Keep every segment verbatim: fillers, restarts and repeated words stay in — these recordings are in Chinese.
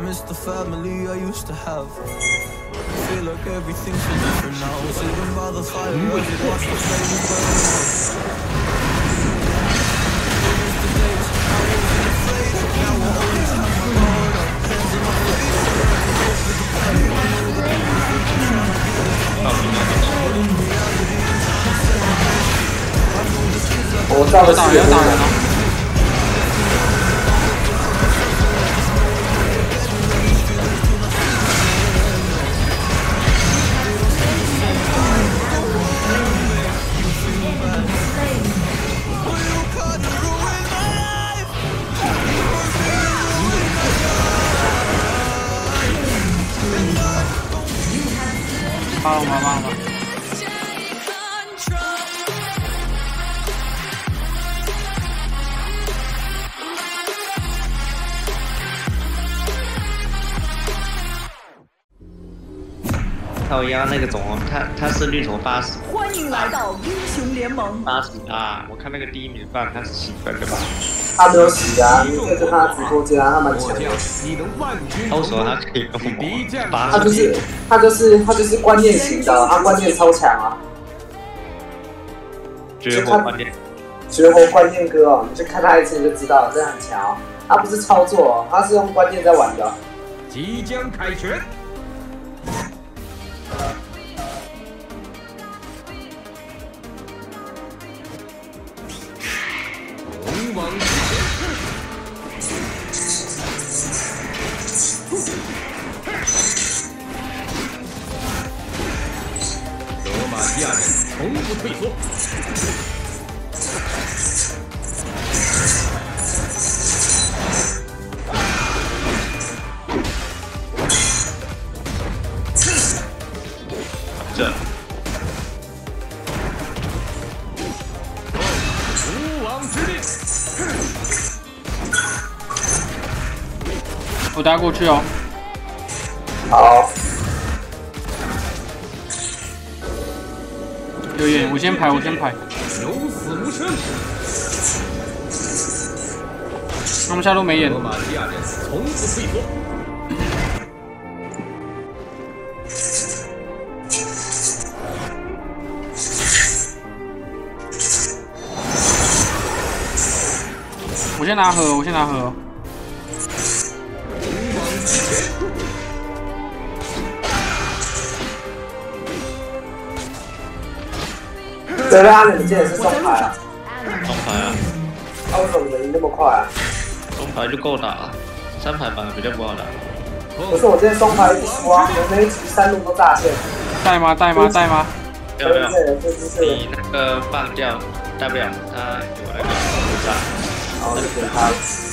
miss the family I used to have. I feel like everything's so different now. Sitting by the fire, I did watch the flames burn. I miss the days I wasn't afraid. Now I always have my guard up, hands in my face. Over the pain, I know that everything I'm trying to get it. All in reality, I'm trying to celebrate. I know this is like 我照着打人打人了。 帮我帮我。 靠腰那个种，他他胜率从八十。 欢迎来到英雄联盟。 八十啊！我看那个第一名半他是七分的吧？ 他没有洗啊，你可以看他直播间啊，他蛮强的。 他为什么他可以跟我八十？ 他就是他就是他就是观念型的，他观念超强啊。 绝活观念， 绝活观念哥哦，你就看他一次就知道了，真的很强哦。他不是操作哦，他是用观念在玩的。 即将凯旋。 勇往直前，罗马尼亚人从不退缩。 这。 无往之地。 我打过去哦。 好。 有眼，我先排，我先排。 有死无生。 他们下路没眼。 罗马尼亚人从不退缩。 我先拿盒，我先拿盒。 对啊，你们今天是双排啊？ 双排啊。 那为什么你们赢那么快啊？ 双排就够打了，三排反而比较不好打。 不是我今天双排一直输啊，我那一局三路都炸线。 带吗？带吗？带吗？ 不要不要，你那个放掉，带不了，他有那个不炸。 然后就给他。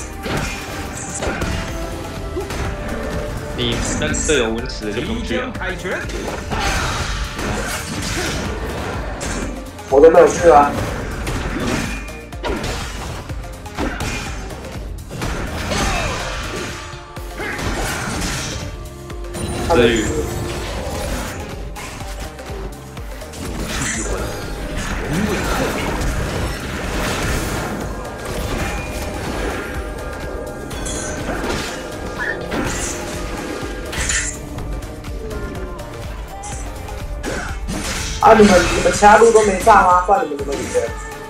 你那个队友稳死就不用去了。 我都没有去啊。 对。 啊！你们你们其他路都没炸吗？不然你们怎么赢的？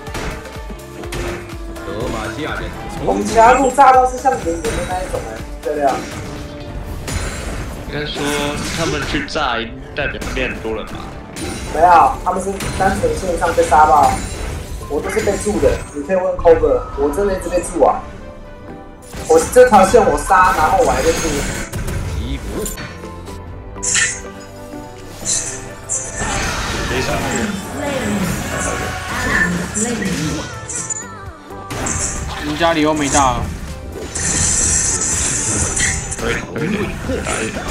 德玛西亚人， 我们其他路炸到是像圆圆的那一种哎，对不对？ 应该说他们去炸，代表变很多人嘛。 没有，他们是单纯线上被杀爆，我都是被住的。你可以问 Cover， 我真的一直被住啊！我这条线我杀，然后我还被住。 击鼓。 没啥。 你家里又没大了。 可以可以可以。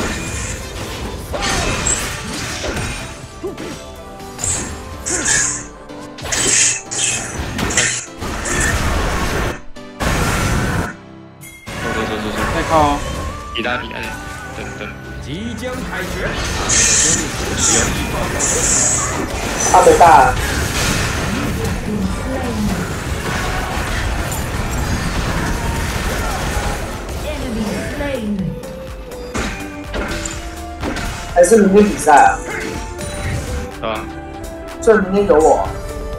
走走走走走。 再靠。 比拉比拉，等等。 即将开始。 他没大。 还是明天比赛啊？ 对吧？ 所以明天有我。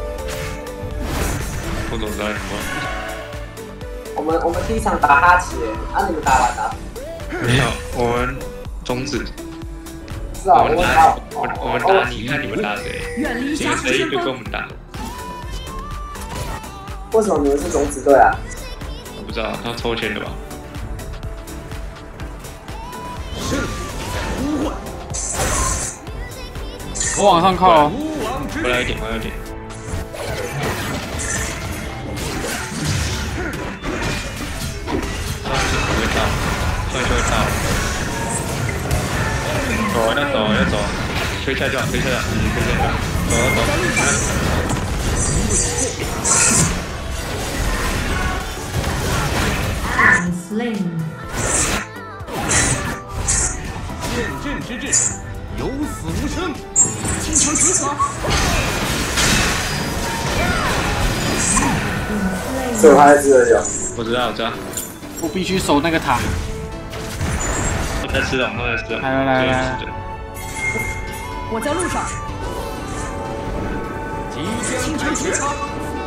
不懂在说。 我们我们第一场打哈奇，啊你们打完了？ 没有，我们终止。 是啊， 我们打我打我们我们打你，看你们打谁？ 远离结果杀手先谁就跟我锋。 们打。 为什么你们是种子队啊？ 我不知道，他抽签的吧？ 胜呼唤， 我往上靠哦。 无王之回来一点，回来一点。上去不会到，上去会到。走，要走，要走，推下掉，推下掉，嗯，推下掉，走走走。 剑阵之志，有死无生。 请求集合。 所以我还是有。 我知道，我知道。 我必须守那个塔。 我在吃了，我在吃了。 来来来来， 我在路上。 即将请求开始。 集合。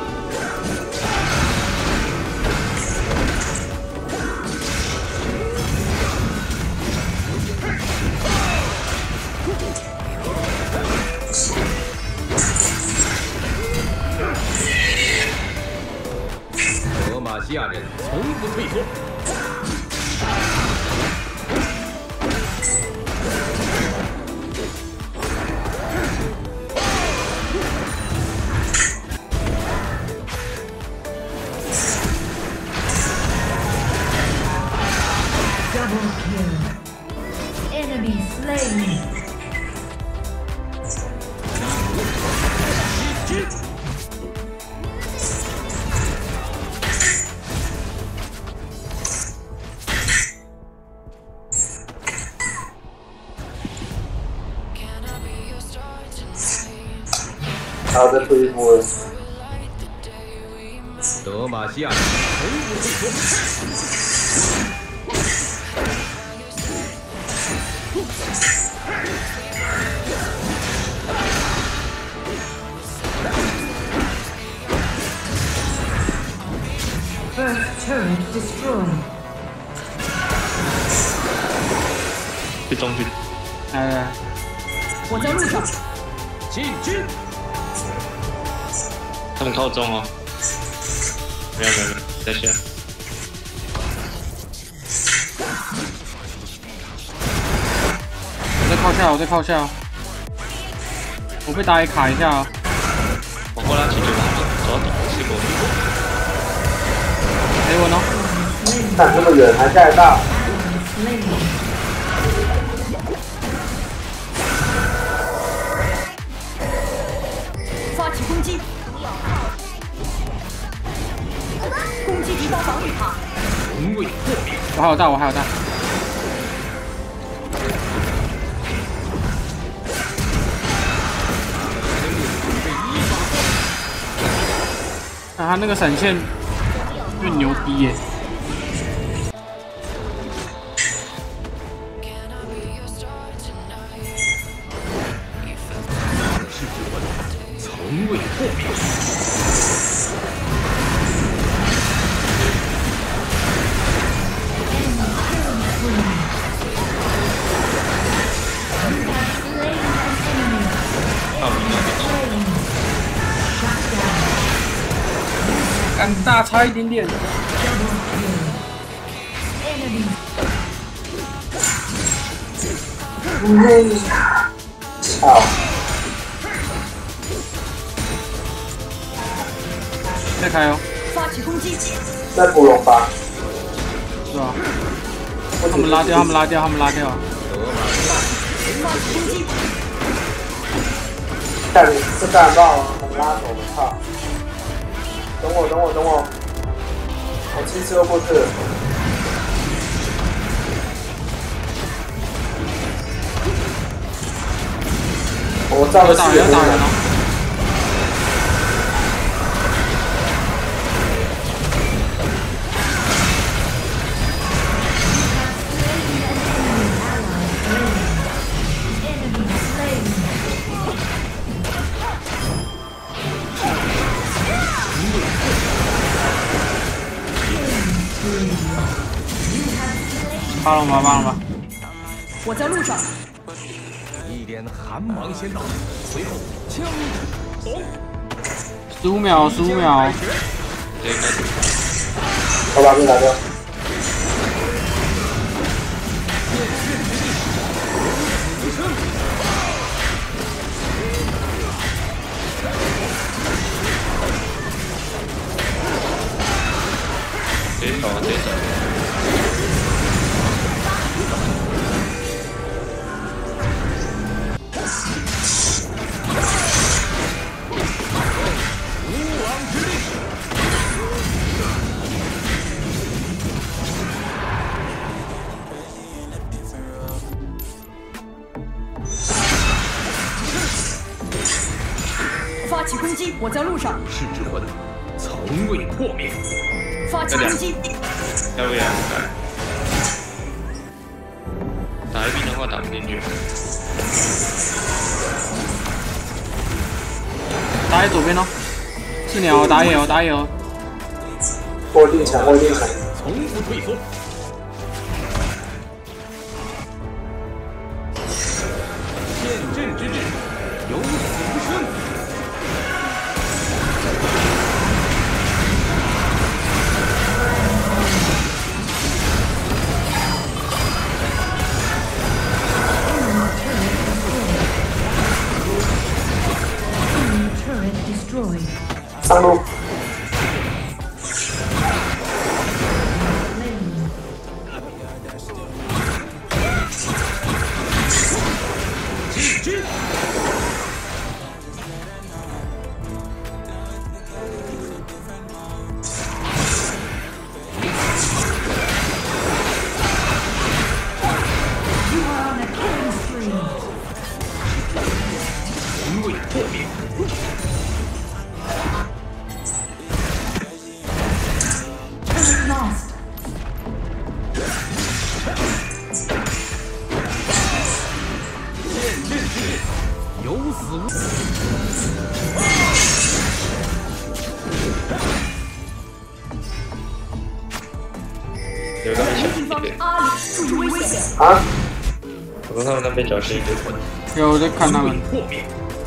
德玛西亚人从不退缩。 Enemy slain. 还要再推一波了。 德玛西亚人从不退缩。 First turret destroyed. 去中军。 来来来， 我在路上。 进军。 他们靠中哦。没有没有没有，再下。 我在靠下，我在靠下。我被打野卡一下啊。 我过来去就往走到底，吃过。 给我呢？ 站这么远还下得到？ 发起攻击！攻击敌方防御塔！ 从未破灭。 我还有大，我还有大。啊，他那个闪现越牛逼耶！ 从未破灭。 干大差一点点。 嗯，操！ 再开哦。 发起攻击！ 在捕龙吧？ 是吧？他们拉掉，他们拉掉，他们拉掉。 发起攻击！ 干这干爆啊！很拉手，我操！等我，等我，等我！我骑车过去了。我照个要打人，要打人哦！ 扒龙吧，扒龙吧。 我在路上。 一点寒芒先到，随后枪走。 十五秒，十五秒。 我把这打掉。 直接走，直接走。 发起攻击，我在路上。 是之魂，从未破灭。 发起攻击。 要不然来，打一兵的话打不进去。 打在左边哦，是鸟打野哦，打野哦。 我定墙，我定墙。 从不退缩。剑阵之志，有死无生。 上路。 进军。从未破灭。有死无有个小敌方阿里注意危险。 啊！ 我从他们那边小心一点。 有我在看他们。 破灭。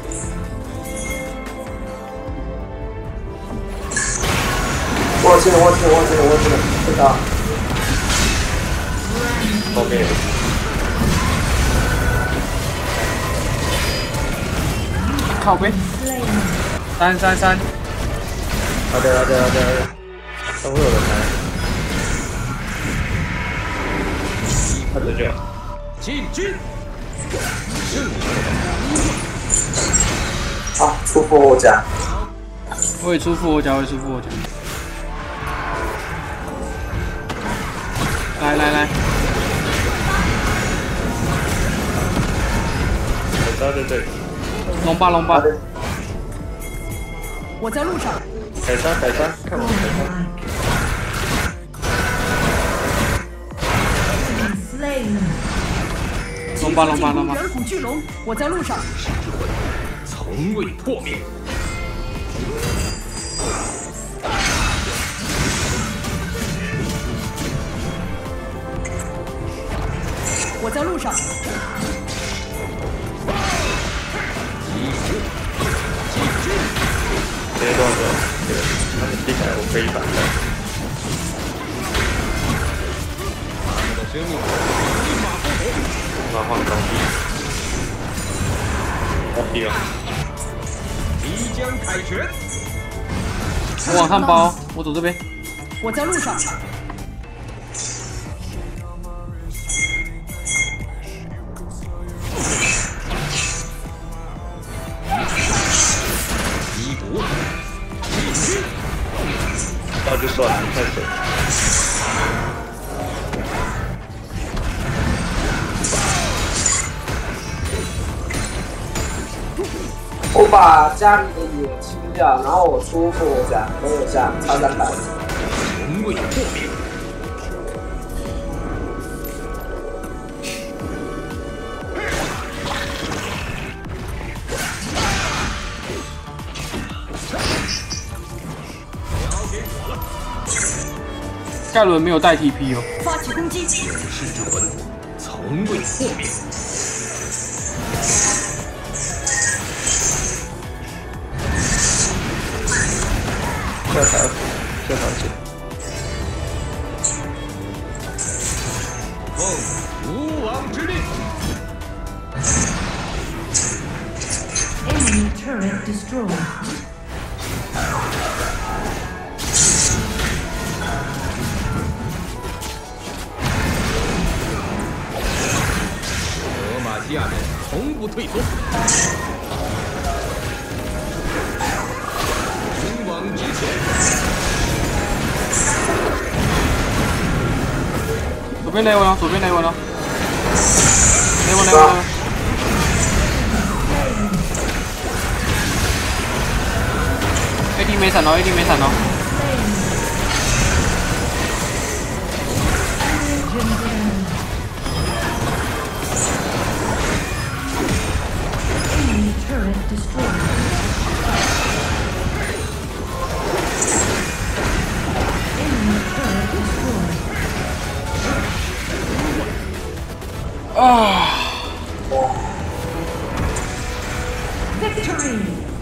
我进了，我进了，我进了，我进了，知道。 后面有。 靠背。三三三。 好的，好的，好的，好的。都会有人来。看着就好。 进军。胜好，出复活甲。 我也出复活甲，我也出复活甲。来来来。 对对对。 龙八龙八。 我在路上。 凯撒凯撒，看我凯撒。 龙八龙八龙八。 远古巨龙，我在路上。 是之魂，从未破灭。 我在路上。 直接多少个？对，他们进来我可以反的。 他们的生命立马不同。 马换高地。高地啊！ 即将凯旋。 我往上包，我走这边。 我在路上。 那就算了，太水。 我把家里的野清掉，然后我出复活甲，没有下，差三百。 从未破灭。 盖伦没有带 T P 哦。 发起攻击！ 永世之魂从未破灭。 这条这条线。 奉吴王之令。 Enemy turret destroyed. 德玛西亚人从不退缩。勇往直前。 左边雷文了，左边雷文了，雷文雷文。 A D 没闪哦 ，A D 没闪哦。 Enemy turret destroyed. Enemy turret destroyed. 啊！ Victory!